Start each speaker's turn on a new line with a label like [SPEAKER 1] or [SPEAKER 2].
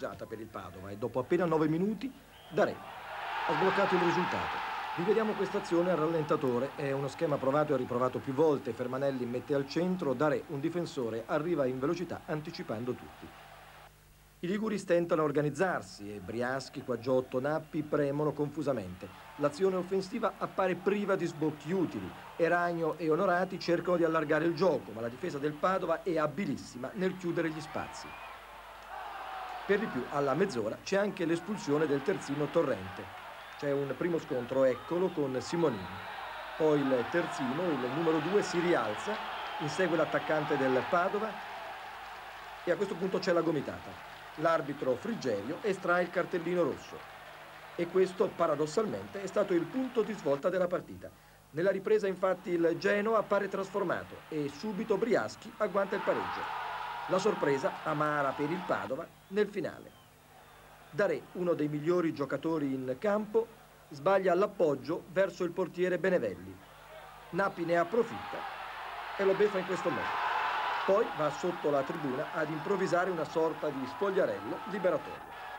[SPEAKER 1] pareggiata per il Padova e dopo appena 9 minuti Darè ha sbloccato il risultato. Rivediamo questa azione al rallentatore, è uno schema provato e riprovato più volte. Fermanelli mette al centro, Darè, un difensore, arriva in velocità anticipando tutti. I liguri stentano a organizzarsi e Briaschi, Quaggiotto, Nappi premono confusamente. L'azione offensiva appare priva di sbocchi utili. Eragno e Onorati cercano di allargare il gioco, ma la difesa del Padova è abilissima nel chiudere gli spazi. Per di più, alla mezz'ora c'è anche l'espulsione del terzino Torrente. C'è un primo scontro, eccolo, con Simonini. Poi il terzino, il numero 2, si rialza, insegue l'attaccante del Padova e a questo punto c'è la gomitata. L'arbitro Frigerio estrae il cartellino rosso. E questo, paradossalmente, è stato il punto di svolta della partita. Nella ripresa, infatti, il Genoa appare trasformato e subito Briaschi agguanta il pareggio. La sorpresa, amara per il Padova, nel finale. Darè, uno dei migliori giocatori in campo, sbaglia l'appoggio verso il portiere Benevelli. Nappi ne approfitta e lo beffa in questo modo. Poi va sotto la tribuna ad improvvisare una sorta di spogliarello liberatorio.